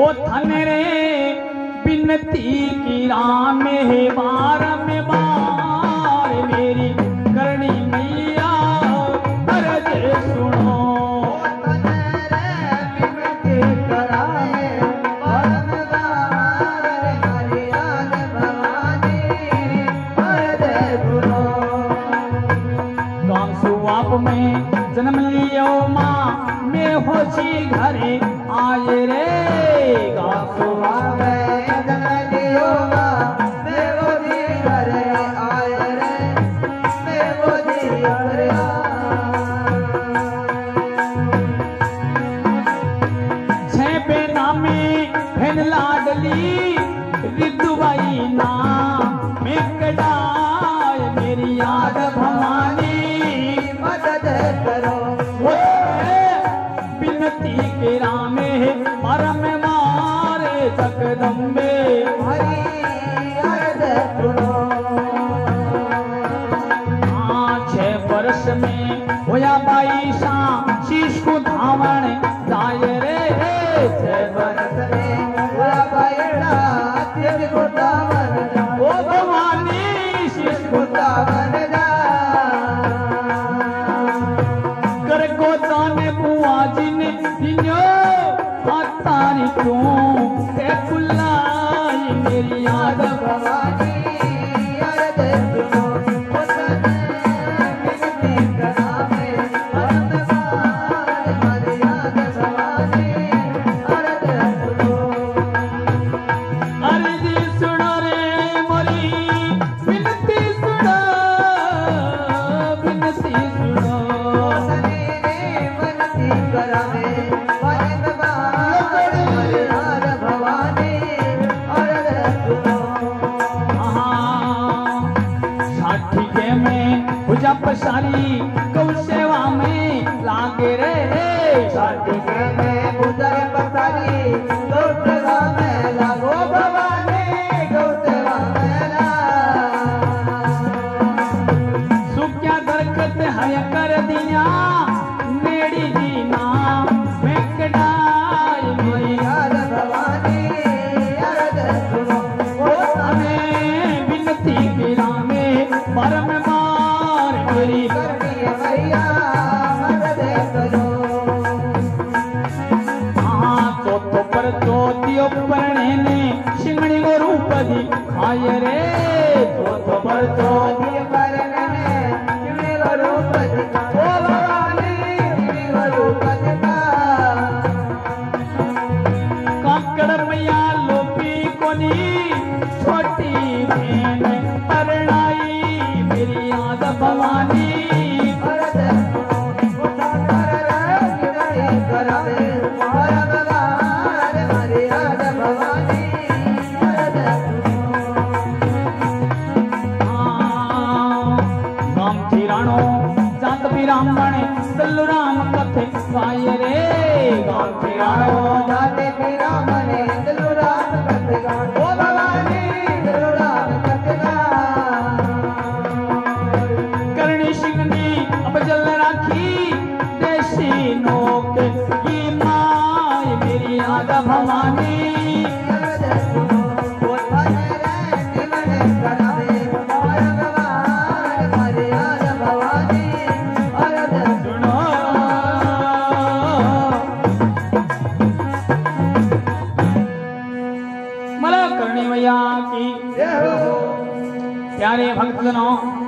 ओ थने रे बिनती की राम है बार में बार मेरी करनी मैया अर्ज सुनो। में जन्म लियो माँ में होशी घरे आए रे गासुआ में जन्म लियो माँ में होशी घरे आए रे में होशी घरे छे पे नामी भेन लाडली रितुबाई ना में कडाय मेरी याद भवानी मदद करो। बिनती के रामे परम मारे जगदम्बे हरि अर्ज सुनो। 6 वर्ष में होया 22 शीश को धावण जाए रे 6 वर्ष में होया 22 शीश को धावण ओ भवानी शीश को धावण तारी क्यों ते कुल्लाई मेरी याद भवानी अर्ज सुनो। बिनती करावे परम मार मेरी याद भवानी अर्ज सुनो। अर्ज सुनो रे मोरी बिनती सुनो बिनती सुनो। बिनती करावे पसारी गौ सेवा में लागे रे शादी में बुदर पसारी गौ सेवा में लागो भवानी गौ सेवा में ला। सुख्या दरखत हय कर दिया नेड़ी जी नाम में कडाई मेरी याद भवानी अर्ज सुनो। ओ हमें बिनती की रामे परम मेरी करनी मैया मदद करो। चौथो पर चौथियो परणे ने सिंगणी को रूप दिखाए रे। चौथो पर चौथियो परणे ने सिंगणी को रूप दिखाए ओ भवानी सिंगणी को रूप दिखाए। काकड़ मैया लोपी कोनी छोटी बहन परणाई मेरी याद भवानी अर्ज सुनो। करावे परम मार मेरी याद भवानी अर्ज सुनो। गाम थिराणो जात ब्राह्मण दल्लू राम कथे गाय रे। गाम थिराणो जात ब्राह्मण दल्लू राम कथे गाय ओ भवानी दल्लू राम कथे करणी सिंगनी अब जल राखी देसी नोक की माय मेरी याद भवानी अर्ज सुनो। ओ थने रे निमन करावे परम मार मेरी याद भवानी अर्ज सुनो। मला करणी मैया की जय हो। प्यारे भक्तजनों